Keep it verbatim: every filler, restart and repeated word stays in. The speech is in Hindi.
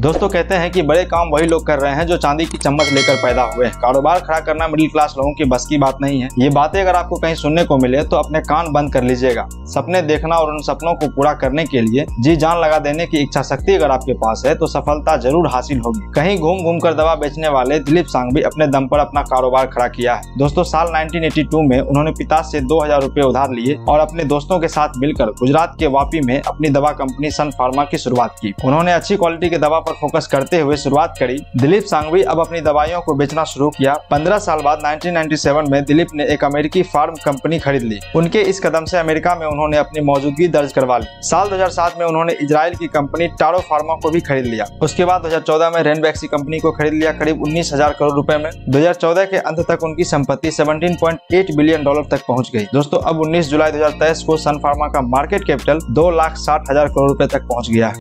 दोस्तों कहते हैं कि बड़े काम वही लोग कर रहे हैं जो चांदी की चम्मच लेकर पैदा हुए हैं। कारोबार खड़ा करना मिडिल क्लास लोगों की बस की बात नहीं है। ये बातें अगर आपको कहीं सुनने को मिले तो अपने कान बंद कर लीजिएगा। सपने देखना और उन सपनों को पूरा करने के लिए जी जान लगा देने की इच्छा शक्ति अगर आपके पास है तो सफलता जरूर हासिल होगी। कहीं घूम घूम कर दवा बेचने वाले दिलीप सांघवी अपने दम पर अपना कारोबार खड़ा किया है। दोस्तों साल नाइनटीन एटी टू में उन्होंने पिता से दो हजार रुपए उधार लिए और अपने दोस्तों के साथ मिलकर गुजरात के वापी में अपनी दवा कंपनी सन फार्मा की शुरुआत की। उन्होंने अच्छी क्वालिटी के दवा पर फोकस करते हुए शुरुआत करी। दिलीप सांघवी अब अपनी दवाइयों को बेचना शुरू किया। पंद्रह साल बाद नाइनटीन नाइंटी सेवन में दिलीप ने एक अमेरिकी फार्म कंपनी खरीद ली। उनके इस कदम से अमेरिका में उन्होंने अपनी मौजूदगी दर्ज करवा ली। साल दो हजार सात में उन्होंने इजराइल की कंपनी टारो फार्मा को भी खरीद लिया। उसके बाद दो हजार चौदह में रेनबैक्सी कंपनी को खरीद लिया करीब उन्नीस हजार करोड़ रुपए में। दो हजार चौदह के अंत तक उनकी संपत्ति सत्रह पॉइंट आठ बिलियन डॉलर तक पहुंच गई। दोस्तों अब उन्नीस जुलाई दो हजार तेईस को सन फार्मा का मार्केट कैपिटल दो लाख साठ हजार करोड़ रुपए तक पहुंच गया है।